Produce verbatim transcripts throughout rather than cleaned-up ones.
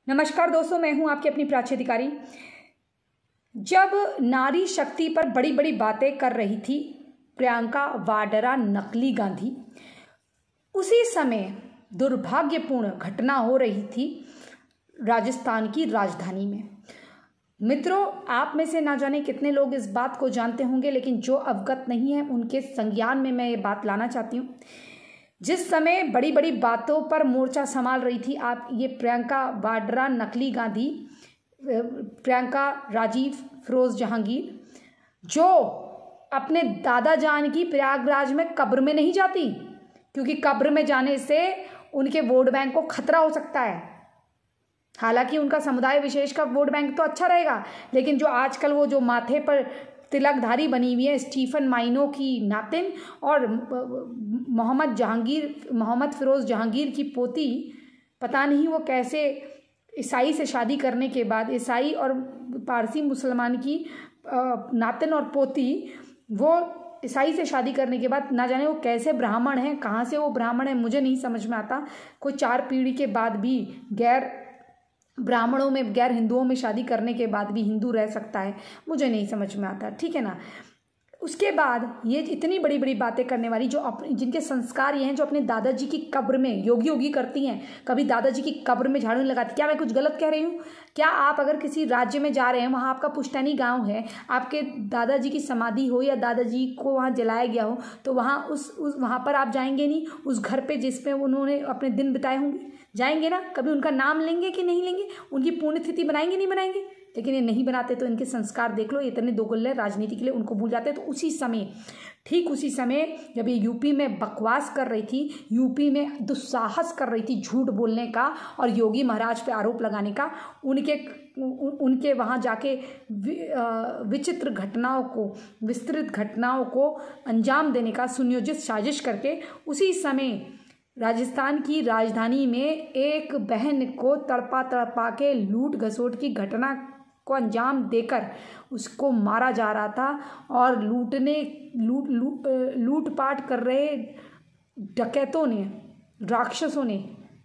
नमस्कार दोस्तों, मैं हूं आपकी अपनी प्राची अधिकारी। जब नारी शक्ति पर बड़ी बड़ी बातें कर रही थी प्रियंका वाड्रा नकली गांधी, उसी समय दुर्भाग्यपूर्ण घटना हो रही थी राजस्थान की राजधानी में। मित्रों, आप में से ना जाने कितने लोग इस बात को जानते होंगे, लेकिन जो अवगत नहीं है उनके संज्ञान में मैं ये बात लाना चाहती हूँ। जिस समय बड़ी बड़ी बातों पर मोर्चा संभाल रही थी आप ये प्रियंका वाड्रा नकली गांधी, प्रियंका राजीव फिरोज जहांगीर, जो अपने दादा जान की प्रयागराज में कब्र में नहीं जाती, क्योंकि कब्र में जाने से उनके वोट बैंक को खतरा हो सकता है। हालांकि उनका समुदाय विशेष का वोट बैंक तो अच्छा रहेगा, लेकिन जो आजकल वो जो माथे पर तिलकधारी बनी हुई है स्टीफन माइनो की नातिन और मोहम्मद जहांगीर मोहम्मद फिरोज जहांगीर की पोती, पता नहीं वो कैसे ईसाई से शादी करने के बाद, ईसाई और पारसी मुसलमान की नातिन और पोती, वो ईसाई से शादी करने के बाद ना जाने वो कैसे ब्राह्मण हैं, कहाँ से वो ब्राह्मण है, मुझे नहीं समझ में आता। कोई चार पीढ़ी के बाद भी गैर ब्राह्मणों में, गैर हिंदुओं में शादी करने के बाद भी हिंदू रह सकता है, मुझे नहीं समझ में आता। ठीक है ना। उसके बाद ये इतनी बड़ी बड़ी बातें करने वाली, जो अपने जिनके संस्कार ये हैं, जो अपने दादाजी की कब्र में योगी योगी करती हैं, कभी दादाजी की कब्र में झाड़ू लगाती। क्या मैं कुछ गलत कह रही हूँ? क्या आप अगर किसी राज्य में जा रहे हैं, वहाँ आपका पुश्तैनी गांव है, आपके दादाजी की समाधि हो या दादाजी को वहाँ जलाया गया हो, तो वहाँ उस उस वहाँ पर आप जाएंगे नहीं? उस घर पे जिसपे उन्होंने अपने दिन बिताए होंगे, जाएंगे ना? कभी उनका नाम लेंगे कि नहीं लेंगे? उनकी पुण्यतिथि बनाएंगे नहीं बनाएंगे? लेकिन ये नहीं बनाते, तो इनके संस्कार देख लो, इतने दोगुल्ले राजनीति के लिए उनको भूल जाते हैं। तो उसी समय, ठीक उसी समय जब ये यूपी में बकवास कर रही थी, यूपी में दुस्साहस कर रही थी झूठ बोलने का और योगी महाराज पे आरोप लगाने का, उनके उनके वहाँ जाके विचित्र घटनाओं को, विस्तृत घटनाओं को अंजाम देने का सुनियोजित साजिश करके, उसी समय राजस्थान की राजधानी में एक बहन को तड़पा तड़पा के लूट घसोट की घटना को अंजाम देकर उसको मारा जा रहा था। और लूटने लूट लूट लूटपाट कर रहे डकैतों ने, राक्षसों ने,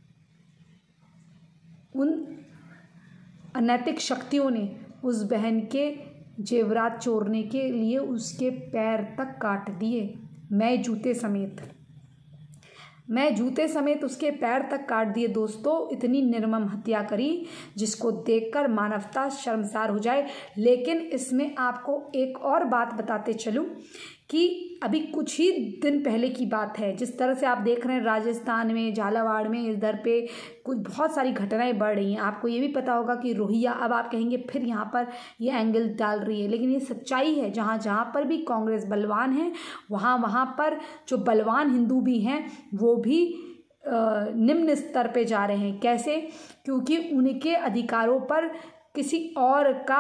उन अनैतिक शक्तियों ने उस बहन के जेवरात चोरने के लिए उसके पैर तक काट दिए, मैं जूते समेत मैं जूते समेत उसके पैर तक काट दिए। दोस्तों, इतनी निर्मम हत्या करी जिसको देखकर मानवता शर्मसार हो जाए। लेकिन इसमें आपको एक और बात बताते चलूं कि अभी कुछ ही दिन पहले की बात है, जिस तरह से आप देख रहे हैं राजस्थान में, झालावाड़ में, इधर पे कुछ बहुत सारी घटनाएं बढ़ रही हैं। आपको ये भी पता होगा कि रोहिया, अब आप कहेंगे फिर यहाँ पर ये एंगल डाल रही है, लेकिन ये सच्चाई है। जहाँ जहाँ पर भी कांग्रेस बलवान है, वहाँ वहाँ पर जो बलवान हिंदू भी हैं वो भी निम्न स्तर पे जा रहे हैं। कैसे? क्योंकि उनके अधिकारों पर किसी और का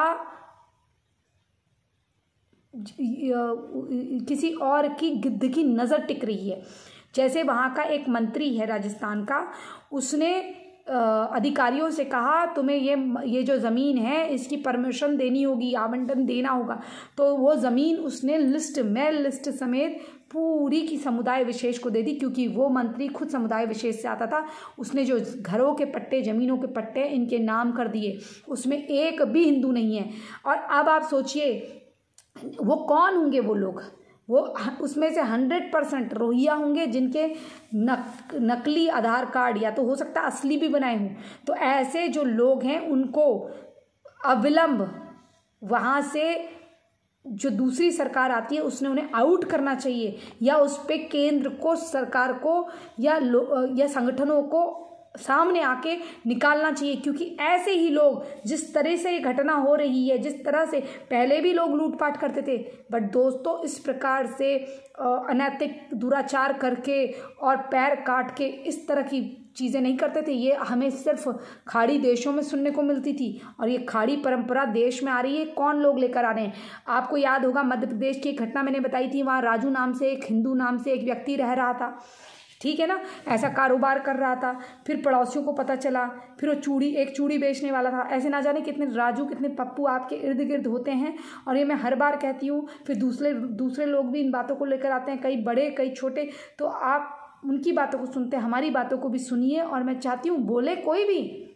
किसी और की गिद्ध की नज़र टिक रही है। जैसे वहाँ का एक मंत्री है राजस्थान का, उसने अधिकारियों से कहा तुम्हें ये ये जो ज़मीन है इसकी परमिशन देनी होगी, आवंटन देना होगा। तो वो ज़मीन उसने लिस्ट मेल लिस्ट समेत पूरी की समुदाय विशेष को दे दी, क्योंकि वो मंत्री खुद समुदाय विशेष से आता था। उसने जो घरों के पट्टे, ज़मीनों के पट्टे इनके नाम कर दिए, उसमें एक भी हिंदू नहीं है। और अब आप सोचिए वो कौन होंगे वो लोग? वो उसमें से हंड्रेड परसेंट रोहिया होंगे, जिनके नक, नकली आधार कार्ड या तो हो सकता है असली भी बनाए हों। तो ऐसे जो लोग हैं उनको अविलंब वहाँ से जो दूसरी सरकार आती है उसने उन्हें आउट करना चाहिए, या उस पर केंद्र को, सरकार को या या संगठनों को सामने आके निकालना चाहिए। क्योंकि ऐसे ही लोग, जिस तरह से ये घटना हो रही है, जिस तरह से पहले भी लोग लूटपाट करते थे, बट दोस्तों इस प्रकार से अनैतिक दुराचार करके और पैर काट के इस तरह की चीज़ें नहीं करते थे। ये हमें सिर्फ खाड़ी देशों में सुनने को मिलती थी, और ये खाड़ी परंपरा देश में आ रही है। कौन लोग लेकर आ रहे हैं? आपको याद होगा मध्य प्रदेश की एक घटना मैंने बताई थी, वहाँ राजू नाम से, एक हिंदू नाम से एक व्यक्ति रह रहा था, ठीक है ना, ऐसा कारोबार कर रहा था। फिर पड़ोसियों को पता चला, फिर वो चूड़ी, एक चूड़ी बेचने वाला था। ऐसे ना जाने कितने राजू, कितने पप्पू आपके इर्द गिर्द होते हैं। और ये मैं हर बार कहती हूँ, फिर दूसरे दूसरे लोग भी इन बातों को लेकर आते हैं, कई बड़े कई छोटे। तो आप उनकी बातों को सुनते हैं, हमारी बातों को भी सुनिए। और मैं चाहती हूँ बोले कोई भी,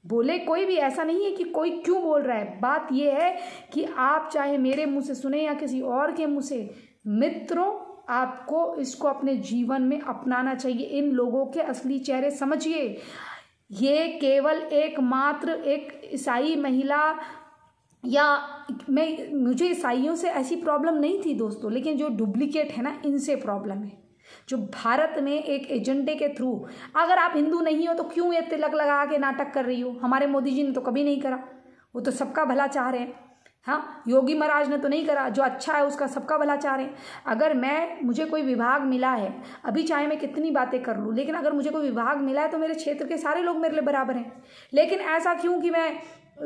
बोले कोई भी, ऐसा नहीं है कि कोई क्यों बोल रहा है। बात ये है कि आप चाहे मेरे मुंह से सुने या किसी और के मुंह से, मित्रों आपको इसको अपने जीवन में अपनाना चाहिए। इन लोगों के असली चेहरे समझिए। ये केवल एकमात्र एक ईसाई महिला या मैं मुझे ईसाइयों से ऐसी प्रॉब्लम नहीं थी दोस्तों, लेकिन जो डुप्लीकेट है ना, इनसे प्रॉब्लम है। जो भारत में एक एजेंडे के थ्रू, अगर आप हिंदू नहीं हो तो क्यों ये तिलक लगा के नाटक कर रही हो? हमारे मोदी जी ने तो कभी नहीं करा, वो तो सबका भला चाह रहे हैं। हाँ, योगी महाराज ने तो नहीं करा, जो अच्छा है उसका सबका भला चाह रहे हैं। अगर मैं मुझे कोई विभाग मिला है, अभी चाहे मैं कितनी बातें कर लूँ, लेकिन अगर मुझे कोई विभाग मिला है तो मेरे क्षेत्र के सारे लोग मेरे लिए बराबर हैं। लेकिन ऐसा क्यों कि मैं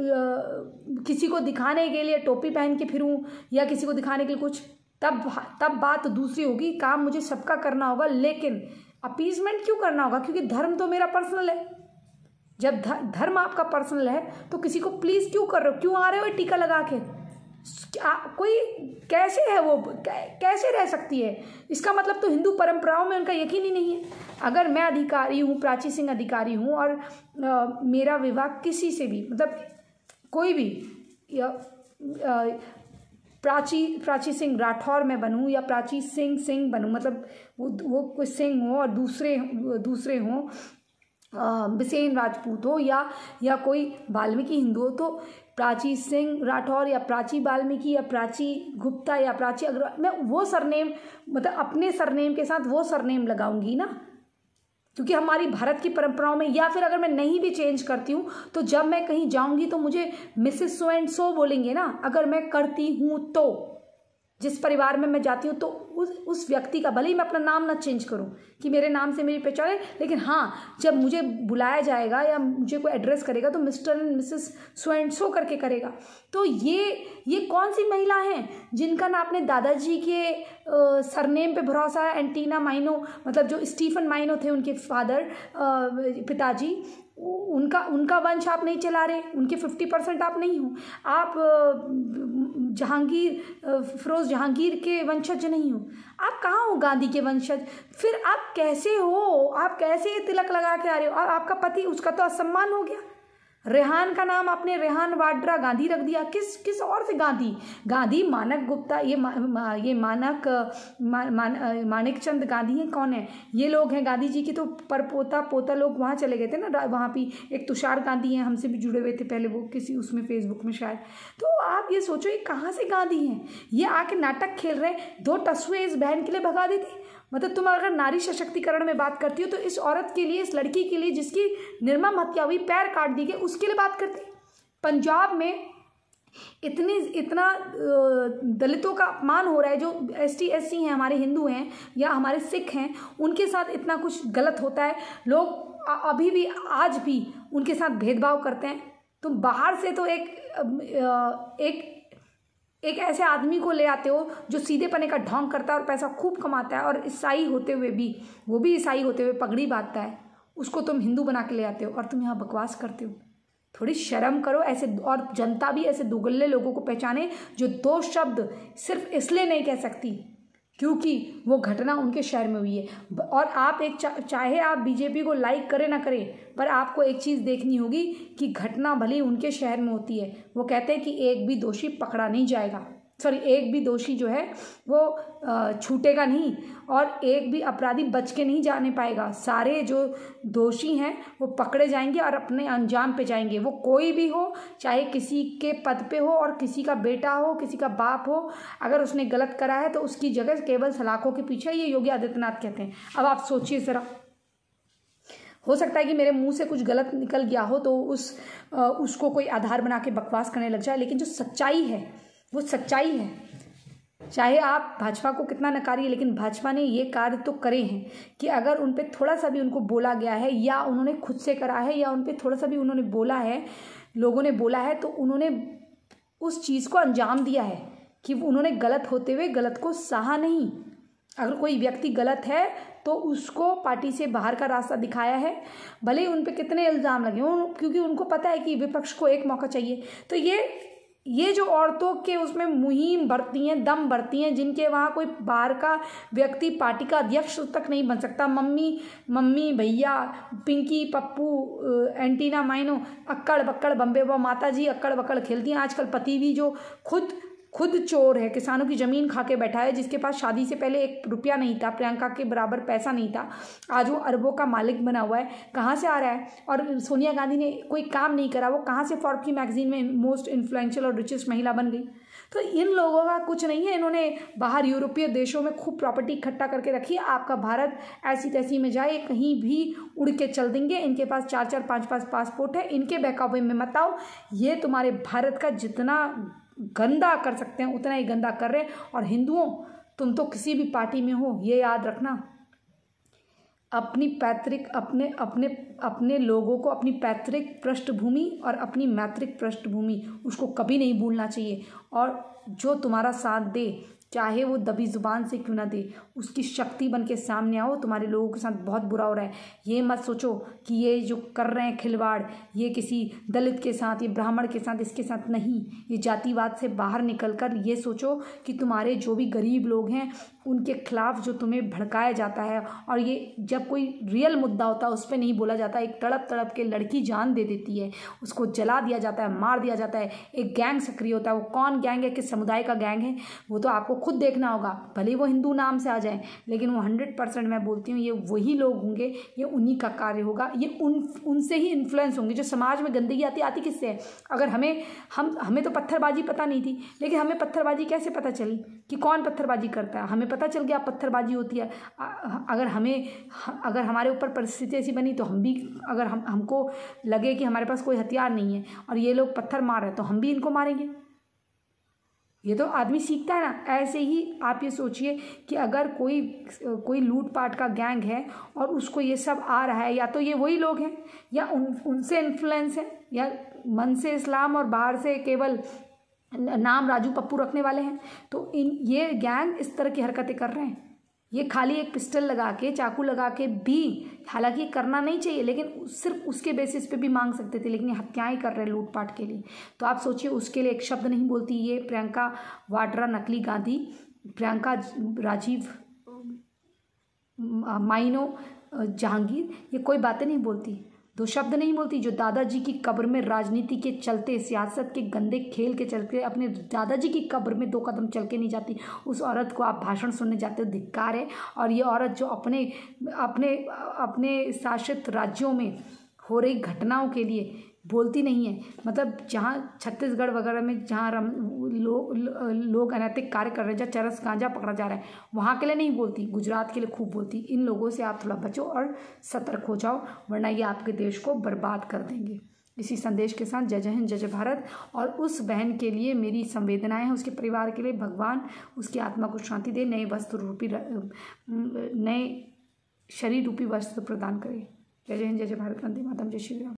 किसी को दिखाने के लिए टोपी पहन के फिरूं या किसी को दिखाने के लिए कुछ, तब तब बात दूसरी होगी। काम मुझे सबका करना होगा, लेकिन अपीजमेंट क्यों करना होगा? क्योंकि धर्म तो मेरा पर्सनल है। जब धर्म आपका पर्सनल है तो किसी को प्लीज क्यों कर रहे हो? क्यों आ रहे हो टीका लगा के? क्या कोई कैसे है वो, कैसे रह सकती है? इसका मतलब तो हिंदू परंपराओं में उनका यकीन ही नहीं है। अगर मैं अधिकारी हूँ, प्राची सिंह अधिकारी हूँ, और आ, मेरा विवाह किसी से भी, मतलब कोई भी, या आ, प्राची प्राची सिंह राठौर में बनूं या प्राची सिंह सिंह बनूं, मतलब वो वो कोई सिंह हो और दूसरे दूसरे हों, बिसेन राजपूत हो या या कोई वाल्मीकि हिंदू हो, तो प्राची सिंह राठौर या प्राची वाल्मीकि या प्राची गुप्ता या प्राची अग्रवाल, मैं वो सरनेम, मतलब अपने सरनेम के साथ वो सरनेम लगाऊंगी ना, क्योंकि हमारी भारत की परंपराओं में। या फिर अगर मैं नहीं भी चेंज करती हूँ तो जब मैं कहीं जाऊंगी तो मुझे मिसेस सो एंड सो बोलेंगे ना, अगर मैं करती हूँ तो। जिस परिवार में मैं जाती हूँ तो उस उस व्यक्ति का, भले ही मैं अपना नाम ना चेंज करूँ कि मेरे नाम से मेरी पहचान है, लेकिन हाँ, जब मुझे बुलाया जाएगा या मुझे कोई एड्रेस करेगा तो mister and missus so and so करके करेगा। तो ये ये कौन सी महिला हैं जिनका ना अपने दादाजी के सरनेम पे भरोसा है? एंटीना माइनो, मतलब जो स्टीफन माइनो थे उनके फादर, पिताजी, उनका उनका वंश आप नहीं चला रहे, उनके फिफ्टी परसेंट आप नहीं हो। आप जहांगीर, फिरोज जहांगीर के वंशज नहीं हो। आप कहाँ हो गांधी के वंशज? फिर आप कैसे हो? आप कैसे तिलक लगा के आ रहे हो? और आपका पति, उसका तो असम्मान हो गया। रेहान का नाम आपने रेहान वाड्रा गांधी रख दिया। किस किस और से गांधी? गांधी मानक गुप्ता, ये मा, मा, ये मानक मा, मान, मानिक चंद गांधी हैं, कौन है ये लोग? हैं गांधी जी के तो परपोता पोता लोग वहाँ चले गए थे ना, वहाँ भी एक तुषार गांधी हैं, हमसे भी जुड़े हुए थे पहले, वो किसी उसमें फेसबुक में शायद। तो आप ये सोचो ये कहाँ से गांधी हैं? ये आके नाटक खेल रहे हैं। दो टसुए इस बहन के लिए भगा देती। मतलब तुम अगर नारी सशक्तिकरण में बात करती हो तो इस औरत के लिए, इस लड़की के लिए जिसकी निर्मम हत्या हुई, पैर काट दी गए, उसके लिए बात करती। पंजाब में इतनी इतना दलितों का अपमान हो रहा है, जो एस टी एस सी हैं, हमारे हिंदू हैं या हमारे सिख हैं, उनके साथ इतना कुछ गलत होता है। लोग अभी भी, आज भी उनके साथ भेदभाव करते हैं। तुम बाहर से तो एक एक एक ऐसे आदमी को ले आते हो जो सीधे पने का ढोंग करता है और पैसा खूब कमाता है, और ईसाई होते हुए भी, वो भी ईसाई होते हुए पगड़ी बांधता है, उसको तुम हिंदू बना के ले आते हो और तुम यहाँ बकवास करते हो। थोड़ी शर्म करो ऐसे। और जनता भी ऐसे दुगल्ले लोगों को पहचाने जो दो शब्द सिर्फ इसलिए नहीं कह सकती क्योंकि वो घटना उनके शहर में हुई है। और आप एक चा, चाहे आप बीजेपी को लाइक करें ना करें, पर आपको एक चीज़ देखनी होगी कि घटना भले उनके शहर में होती है, वो कहते हैं कि एक भी दोषी पकड़ा नहीं जाएगा, सॉरी एक भी दोषी जो है वो छूटेगा नहीं, और एक भी अपराधी बच के नहीं जाने पाएगा। सारे जो दोषी हैं वो पकड़े जाएंगे और अपने अंजाम पे जाएंगे। वो कोई भी हो, चाहे किसी के पद पे हो और किसी का बेटा हो, किसी का बाप हो, अगर उसने गलत करा है तो उसकी जगह केवल सलाखों के पीछे, ये योगी आदित्यनाथ कहते हैं। अब आप सोचिए ज़रा, हो सकता है कि मेरे मुंह से कुछ गलत निकल गया हो तो उस उसको कोई आधार बना के बकवास करने लग जाए, लेकिन जो सच्चाई है वो सच्चाई है। चाहे आप भाजपा को कितना नकारिए, लेकिन भाजपा ने ये कार्य तो करे हैं कि अगर उन पे थोड़ा सा भी उनको बोला गया है, या उन्होंने खुद से करा है, या उन पे थोड़ा सा भी उन्होंने बोला है, लोगों ने बोला है, तो उन्होंने उस चीज़ को अंजाम दिया है कि उन्होंने गलत होते हुए गलत को सहा नहीं। अगर कोई व्यक्ति गलत है तो उसको पार्टी से बाहर का रास्ता दिखाया है, भले ही उन पे कितने इल्ज़ाम लगे हों, क्योंकि उनको पता है कि विपक्ष को एक मौका चाहिए। तो ये ये जो औरतों के उसमें मुहिम भरती हैं, दम भरती हैं, जिनके वहाँ कोई बाहर का व्यक्ति पार्टी का अध्यक्ष तक नहीं बन सकता, मम्मी मम्मी भैया, पिंकी, पप्पू, एंटीना, माइनो, अक्कड़ बक्कड़ बम्बे व माता जी अक्कड़ बक्कड़ खेलती हैं। आजकल पति भी जो खुद खुद चोर है, किसानों की ज़मीन खा के बैठा है, जिसके पास शादी से पहले एक रुपया नहीं था, प्रियंका के बराबर पैसा नहीं था, आज वो अरबों का मालिक बना हुआ है। कहाँ से आ रहा है? और सोनिया गांधी ने कोई काम नहीं करा, वो कहाँ से फोर्ब्स की मैगजीन में मोस्ट इन्फ्लुएंशियल और रिचेस्ट महिला बन गई? तो इन लोगों का कुछ नहीं है, इन्होंने बाहर यूरोपीय देशों में खूब प्रॉपर्टी इकट्ठा करके रखी है। आपका भारत ऐसी तैसी में जाए, कहीं भी उड़ के चल देंगे। इनके पास चार चार पाँच पाँच पासपोर्ट है, इनके बहकावे में मत आओ। ये तुम्हारे भारत का जितना गंदा कर सकते हैं उतना ही गंदा कर रहे हैं। और हिंदुओं, तुम तो किसी भी पार्टी में हो, ये याद रखना, अपनी पैतृक अपने अपने अपने लोगों को अपनी पैतृक पृष्ठभूमि और अपनी मैत्रिक पृष्ठभूमि उसको कभी नहीं भूलना चाहिए। और जो तुम्हारा साथ दे, चाहे वो दबी जुबान से क्यों ना दे, उसकी शक्ति बन के सामने आओ। तुम्हारे लोगों के साथ बहुत बुरा हो रहा है। ये मत सोचो कि ये जो कर रहे हैं खिलवाड़, ये किसी दलित के साथ, ये ब्राह्मण के साथ, इसके साथ नहीं। ये जातिवाद से बाहर निकलकर ये सोचो कि तुम्हारे जो भी गरीब लोग हैं उनके खिलाफ जो तुम्हें भड़काया जाता है, और ये जब कोई रियल मुद्दा होता है उस पर नहीं बोला जाता। एक तड़प तड़प के लड़की जान दे देती है, उसको जला दिया जाता है, मार दिया जाता है, एक गैंग सक्रिय होता है। वो कौन गैंग है, किस समुदाय का गैंग है, वो तो आपको खुद देखना होगा। भले वो हिंदू नाम से आ जाए, लेकिन वो हंड्रेड परसेंट मैं बोलती हूँ ये वही लोग होंगे, ये उन्हीं का कार्य होगा, ये उन उनसे ही इन्फ्लुएंस होंगे। जो समाज में गंदगी आती आती किससे है? अगर हमें हम हमें तो पत्थरबाजी पता नहीं थी, लेकिन हमें पत्थरबाजी कैसे पता चली कि कौन पत्थरबाजी करता है? हमें पता चल गया पत्थरबाजी होती है। अगर हमें अगर हमारे ऊपर परिस्थिति ऐसी बनी तो हम भी, अगर हम हमको लगे कि हमारे पास कोई हथियार नहीं है और ये लोग पत्थर मार रहे हैं तो हम भी इनको मारेंगे। ये तो आदमी सीखता है ना। ऐसे ही आप ये सोचिए कि अगर कोई कोई लूटपाट का गैंग है और उसको ये सब आ रहा है, या तो ये वही लोग हैं या उन उनसे इन्फ्लुएंस है, या मन से इस्लाम और बाहर से केवल नाम राजू पप्पू रखने वाले हैं। तो इन ये गैंग इस तरह की हरकतें कर रहे हैं। ये खाली एक पिस्टल लगा के, चाकू लगा के भी, हालांकि करना नहीं चाहिए, लेकिन सिर्फ उसके बेसिस पे भी मांग सकते थे, लेकिन हत्याएं कर रहे हैं लूटपाट के लिए। तो आप सोचिए, उसके लिए एक शब्द नहीं बोलती ये प्रियंका वाड्रा नकली गांधी, प्रियंका राजीव माइनो जहांगीर, ये कोई बातें नहीं बोलती, दो शब्द नहीं बोलती। जो दादाजी की कब्र में राजनीति के चलते, सियासत के गंदे खेल के चलते अपने दादाजी की कब्र में दो कदम चल के नहीं जाती, उस औरत को आप भाषण सुनने जाते हो, धिक्कार है। और ये औरत जो अपने अपने अपने शासित राज्यों में हो रही घटनाओं के लिए बोलती नहीं है, मतलब जहाँ छत्तीसगढ़ वगैरह में जहाँ लोग लो, लोग अनैतिक कार्य कर रहे हैं, जहाँ चरस गांजा पकड़ा जा रहा है, वहाँ के लिए नहीं बोलती, गुजरात के लिए खूब बोलती। इन लोगों से आप थोड़ा बचो और सतर्क हो जाओ, वरना ये आपके देश को बर्बाद कर देंगे। इसी संदेश के साथ जय जय हिंद, जय जय भारत। और उस बहन के लिए मेरी संवेदनाएं हैं, उसके परिवार के लिए भगवान उसकी आत्मा को शांति दे, नए वस्त्र रूपी नए शरीर रूपी वस्त्र प्रदान करे। जय जय हिंद, जय जय भारत, वंदे मातरम, जय श्री राम।